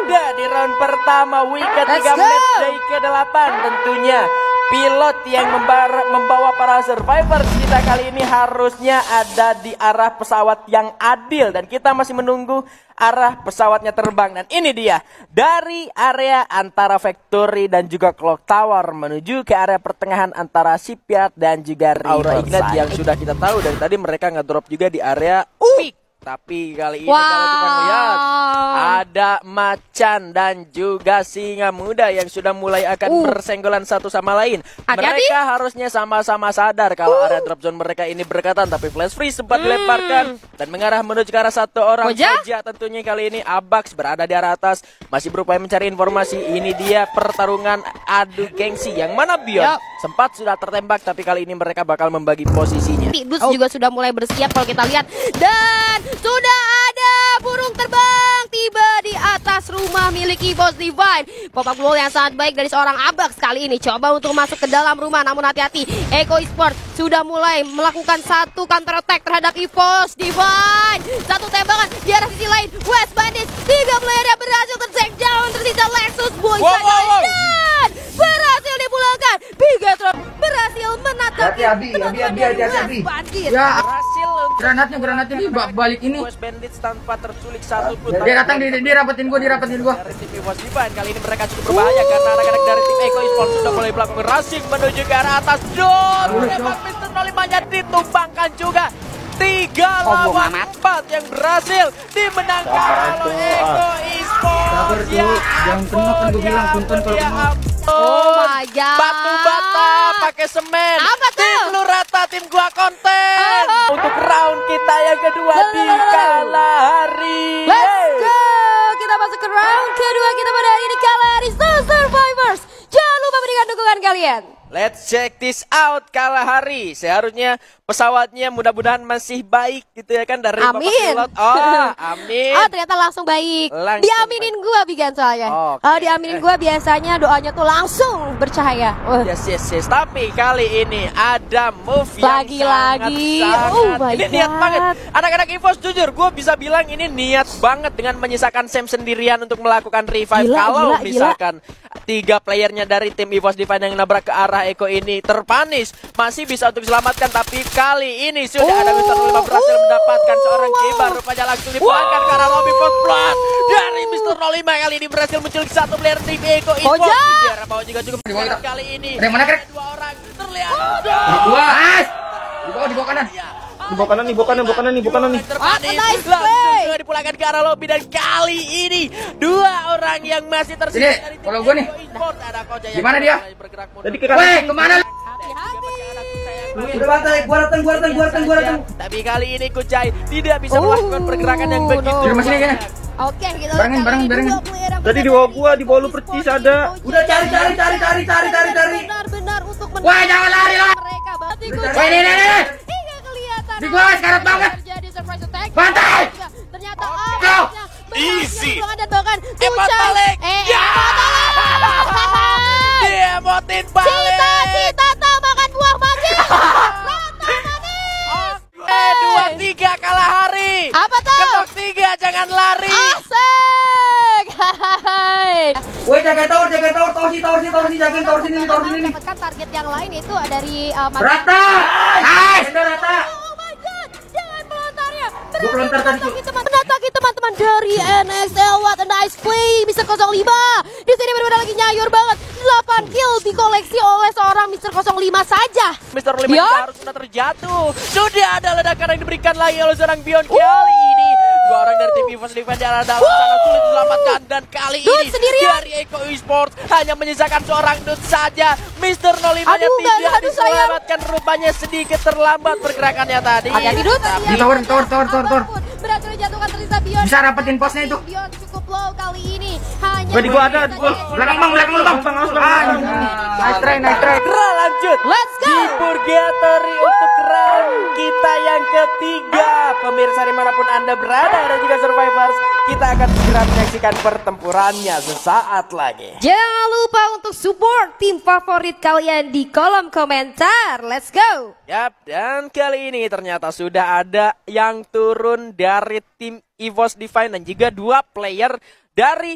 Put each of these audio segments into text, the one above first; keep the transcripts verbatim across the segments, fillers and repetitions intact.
Sudah di round pertama week ketiga matchday ke delapan tentunya. Pilot yang membawa, membawa para survivors kita kali ini harusnya ada di arah pesawat yang adil. Dan kita masih menunggu arah pesawatnya terbang. Dan ini dia, dari area antara Factory dan juga Clock Tower menuju ke area pertengahan antara Shipyard dan juga Aura Ignite yang sudah kita tahu. Dan tadi mereka ngedrop juga di area Peak. Tapi kali ini wow. kalau kita lihat ada Macan dan juga Singa Muda yang sudah mulai akan uh. bersenggolan satu sama lain. Hati-hati. Mereka harusnya sama-sama sadar kalau uh. area drop zone mereka ini berdekatan, tapi flash free sempat hmm. dilemparkan dan mengarah menuju ke arah satu orang Koja? saja. Tentunya kali ini Abax berada di arah atas masih berupaya mencari informasi. Ini dia pertarungan adu gengsi yang mana Bion yep. sempat sudah tertembak, tapi kali ini mereka bakal membagi posisinya. Dus oh. juga sudah mulai bersiap kalau kita lihat, dan sudah ada burung terbang tiba di atas rumah milik EVOS Divine. Pop-up wall yang sangat baik dari seorang Abax kali ini coba untuk masuk ke dalam rumah, namun hati-hati, Eco Esports sudah mulai melakukan satu counter attack terhadap EVOS Divine. Satu tembakan di arah sisi lain, West Bandits, tiga player yang berhasil ter-take down, tersisa Lexus Boy wow, wow, wow. dan berhasil dipulangkan. Bigatron berhasil menatap Abi, Abi, Abi, Abi, Bandit. Ya, berhasil granatnya, granatnya di balik ini. West Bandits tanpa terculik satu pun. Dia datang, dia, dia rapetin gua, dia rapetin gua. Dari tim EVOS Divine kali ini mereka cukup berbahaya uh. karena anak-anak dari tim Eco Esports sudah mulai melakukan rushing menuju ke arah atas. Don, memang Mister nol lima-nya ditumbangkan juga. Tiga oh, lawan empat yang berhasil dimenangkan oleh Eco Esports. Sabar tuh, jangan kena kan gue bilang punten kalau kena. Oh my god. Batu bata pakai semen. Apa tuh? Tim lu rata, tim gua konten. Oh. Untuk round kita yang kedua Let's di Kalahari. Let's go. Kita masuk ke round kedua kita pada hari ini, Kalahari Survivors. Jangan lupa berikan dukungan kalian. Let's check this out Kalahari. Seharusnya pesawatnya mudah-mudahan masih baik gitu ya kan dari amin. Bapak pilot. Oh, amin. Oh, ternyata langsung baik. Langsung diaminin baik. Gua Bigan soalnya. Okay. Kalau diaminin gua biasanya doanya tuh langsung bercahaya. Uh. Yes, yes, yes. Tapi kali ini ada move lagi, yang lagi. sangat, Oh sangat. Ini God. niat banget. Anak-anak EVOS jujur, gue bisa bilang ini niat banget dengan menyisakan Sam sendirian untuk melakukan revive. Gila, kalau gila, misalkan gila. tiga playernya dari tim EVOS Divine yang nabrak ke arah Eko ini terpanis, masih bisa untuk diselamatkan. Tapi kali ini sudah oh, ada Mister nol lima berhasil oh, mendapatkan seorang wow. kibar, rupanya langsung dipulangkan ke arah lobby first blood dari Mister nol lima. Kali ini berhasil menculik satu player tim Eko Esports. Di arah bawah juga cukup kali ini ada mana Krek? Dua orang terlihat dua di bawah, di bawah kanan, di bawah kanan nih, bawah kanan, bawah kanan nih, bawah kanan nih. Nice play. Langsung dipulangkan ke arah lobby, dan kali ini dua orang yang masih tersisa dari tim kalau gua nih. Gimana dia? Jadi ke kanan. Kemana? Udah bantai, gua datang, gua datang, gua datang, gua datang. Tapi kali ini Kucai tidak bisa melakukan pergerakan yang begitu. Di rumah sini kayaknya. Oke, kita barengin, barengin, barengin. Tadi di bawah gua, di bawah lu percis ada. Udah cari, cari, cari, cari, cari, cari, cari. Benar-benar untuk menang. Wah, jangan lari lah. Mereka berarti Wah, ini, ini, ini. Hingga kelihatan. Di gua sekarat banget. Terjadi surprise attack. Bantai. Ternyata Go. Easy. Dan bahkan Emot balik. Eh, ya. Dia motin balik. Cita-cita tak makan buah mati. Eh, dua tiga Kalahari. Apa tuh? Ketok tiga, jangan lari. Asik. Hai. Woi, jaga tower, jaga tower, tower sini, tower sini, tower sini, jagain tower sini, tower sini. Dapatkan target yang lain itu dari uh, Rata. Nice. Rata. Oh my god, jangan pelontarnya. Gua pelontar tadi. Menataki teman-teman dari N X L. What a nice play, Mister nol lima. Di sini benar-benar lagi nyayur banget. delapan kill dikoleksi oleh seorang Mister nol lima saja. Mister nol lima harus sudah terjatuh. Sudah ada ledakan yang diberikan lagi oleh seorang Bion. Kali ini dua orang dari tim EVOS Divine dalam sana sulit diselamatkan, dan kali Dude, ini sendirian. dari Eco Esports hanya menyisakan seorang Dude saja. Mister nol lima-nya tidak aduh, diselamatkan, rupanya sedikit terlambat pergerakannya tadi. Hati-hati Dude. Di tower, tower, tower, tower, tower. Berhasil dijatuhkan tersisa Bion. Bisa dapetin posnya itu. Bion cukup low kali ini. Hanya Gua di gua ada, di gua. Belakang bang, belakang lu bang. Bang, bang, bang. Ah, nice try, nice try. Lanjut. Let's go. Di Purgatory untuk round kita yang ketiga. Pemirsa dimanapun Anda berada dan juga survivors, kita akan segera menyaksikan pertempurannya sesaat lagi. Jangan lupa untuk support tim favorit kalian di kolom komentar. Let's go. Yap, dan kali ini ternyata sudah ada yang turun dari tim EVOS Divine dan juga dua player dari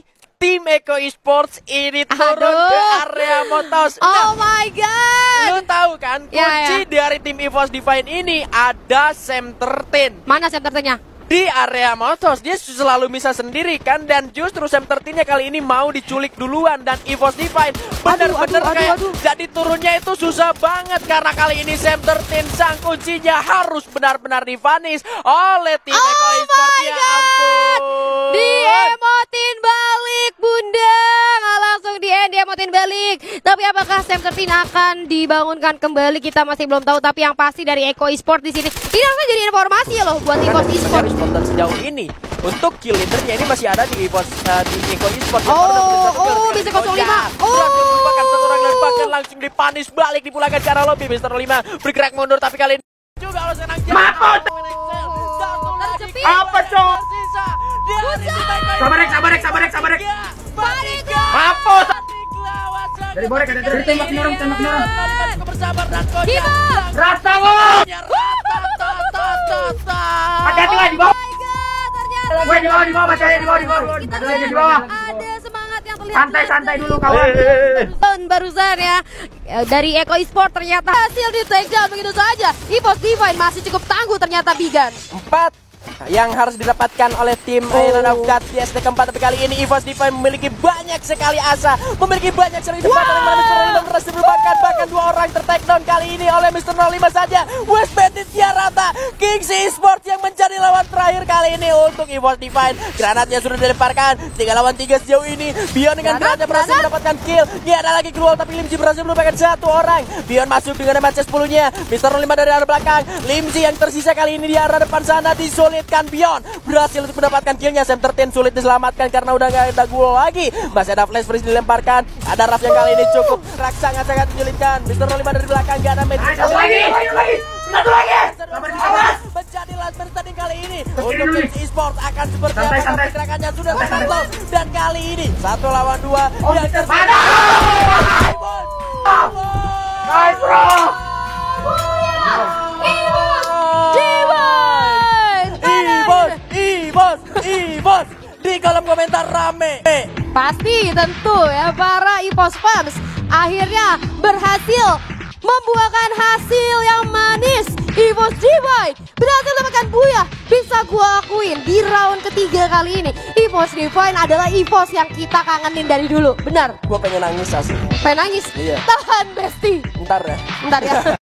tim Eko Esports ini turun Aduh. ke area Motos. Oh my god. Lu tahu kan kunci Ya, ya. dari tim EVOS Divine ini ada Sam thirteen. Mana senternya? Di area Motos dia selalu bisa sendiri kan, dan justru Sam thirteen-nya kali ini mau diculik duluan, dan EVOS Divine bener-bener aduh, aduh, kayak aduh. jadi turunnya itu susah banget karena kali ini Sam thirteen sang kuncinya harus benar-benar divanis oleh tim Oh Eko Esports. my Ya God. ampun. Diemotin balik bunda. Nggak langsung di end diemotin balik. Tapi apakah Sam thirteen akan dibangunkan kembali, kita masih belum tahu. Tapi yang pasti dari Eko Esports di sini ini harusnya jadi informasi loh buat EVOS Esports. Dan sejauh ini untuk kill leadernya ini masih ada di EVOS uh, di Eko Esports. Oh, Yang baru dapat satu oh, kill. bisa nol lima. Oh, berhasil Oh. merupakan satu orang dan bahkan langsung dipanis balik dipulangkan ke arah lobby. Mister lima bergerak mundur, tapi kali ini juga harus senang jalan. Mampus! Terjepit. Apa, Cok? Tersisa. Dia di Buset. Eko Sabar, Rek, sabar, Rek, sabar, Rek, sabar, Rek. Tiga, Balik. Mampus! Dari Borek ada dari tembak orang, tembak orang. Bersabar dan kocak. Gila. Rasa lo. Hati-hati lah di bawah. Oh my god, ternyata Gue di bawah, di bawah, masih ada di bawah, di bawah. kita Ada lagi di lihat bawah. ada semangat yang terlihat. Santai, santai dulu kawan. Barusan barusan ya eh, dari Eko Esports ternyata hasil di take down begitu saja. EVOS Divine masih cukup tangguh ternyata Bigan. Empat yang harus didapatkan oleh tim Island of God di S D keempat, tapi kali ini EVOS Divine memiliki banyak sekali asa, memiliki banyak sekali kesempatan yang mana Mister nol lima berhasil merupakan bahkan dua orang ter-take down kali ini oleh Mister nol lima saja. West Bandit Tiarata, Kings Esports yang menjadi lawan terakhir kali ini untuk EVOS Divine. Granatnya sudah dilemparkan, tiga lawan tiga sejauh ini. Bion dengan Granat, granatnya berhasil granat. mendapatkan kill. Ini ada lagi Cruel, tapi Limji berhasil merupakan satu orang. Bion masuk dengan M C sepuluh-nya. Mister nol lima dari arah belakang. Limji yang tersisa kali ini di arah depan sana disulitkan. Bion berhasil untuk mendapatkan killnya. Sam thirteen sulit diselamatkan karena udah gak ada gol lagi. Masih ada flash freeze dilemparkan. Ada Raf yang kali ini cukup rak sangat-sangat menyulitkan. Mister nol lima dari belakang gak ada magic. Satu lagi, satu lagi, satu lagi. Awas! Menjadi last man standing kali ini untuk dulu. Kings Esports akan seperti Santai, apa santai. pergerakannya sudah Santai, santai. terpantau, dan kali ini satu lawan dua Oh, yang Mister tersisa. Nice bro. Divine. Ibos, Ibos, Ibos di kolom komentar rame. Pasti tentu ya para EVOS fans akhirnya berhasil membuahkan hasil yang manis. EVOS Divine berhasil mendapatkan buya. Bisa gua akuin di round ketiga kali ini EVOS Divine adalah EVOS yang kita kangenin dari dulu. Benar. Gue pengen nangis asli. Pengen nangis. Iya. Tahan Besti. Ntar ya. Bentar ya.